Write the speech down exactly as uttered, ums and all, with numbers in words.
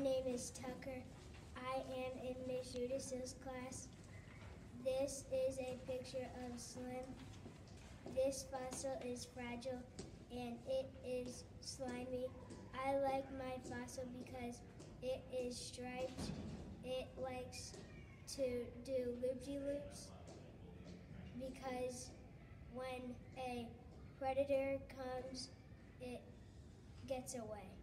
name is Tucker. I am in Miss Judith's class. This is a picture of Slim. This fossil is fragile and it is slimy. I like my fossil because it is striped. It likes to do loop-de-loops because when a predator comes, it gets away.